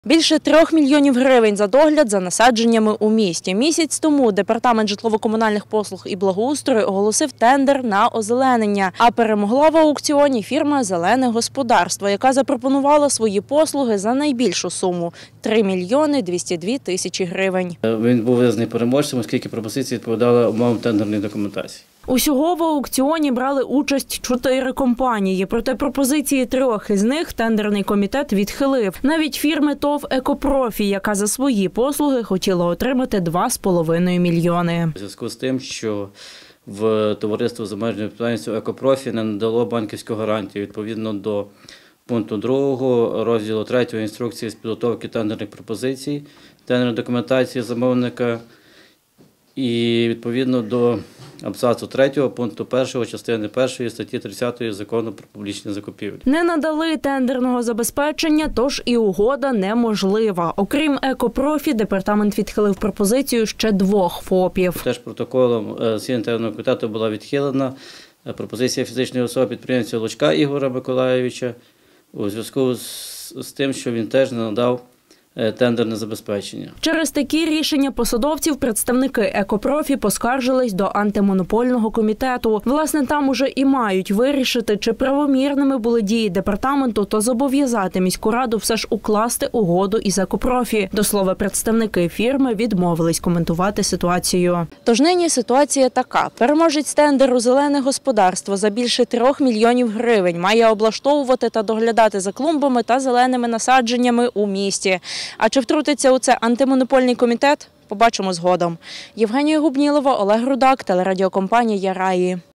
Більше 3 мільйонів гривень за догляд за насадженнями у місті. Місяць тому Департамент житлово-комунальних послуг і благоустрою оголосив тендер на озеленення. А перемогла в аукціоні фірма «Зелене господарство», яка запропонувала свої послуги за найбільшу суму – 3 мільйони 202 тисячі гривень. Він був визнаний переможцем, оскільки пропозиції відповідали умовам тендерної документації. Усього в аукціоні брали участь 4 компанії, проте пропозиції 3 із них тендерний комітет відхилив. Навіть фірми ТОВ «Екопрофі», яка за свої послуги хотіла отримати 2,5 мільйони. У зв'язку з тим, що в товариство з обмеженою відповідальністю «Екопрофі» не надало банківську гарантію відповідно до пункту 2 розділу 3 інструкції з підготовки тендерних пропозицій, тендерної документації замовника і відповідно до абзацу 3 пункту 1 частини 1 статті 30 Закону про публічні закупівлі. Не надали тендерного забезпечення, тож і угода неможлива. Окрім «Екопрофі», департамент відхилив пропозицію ще 2 ФОПів. Теж протоколом засідання тендерного комітету була відхилена пропозиція фізичної особи підприємця Лучка Ігоря Миколайовича у зв'язку з тим, що він теж не надав тендерне забезпечення. Через такі рішення посадовців представники «Екопрофі» поскаржились до антимонопольного комітету. Власне, там уже і мають вирішити, чи правомірними були дії департаменту, то зобов'язати міську раду все ж укласти угоду із «Екопрофі». До слова, представники фірми відмовились коментувати ситуацію. Тож нині ситуація така. Переможець тендеру «Зелене господарство» за більше 3 мільйонів гривень має облаштовувати та доглядати за клумбами та зеленими насадженнями у місті. А чи втрутиться у це антимонопольний комітет? Побачимо згодом. Євгенія Губнілова, Олег Рудак, телерадіокомпанія «Раї».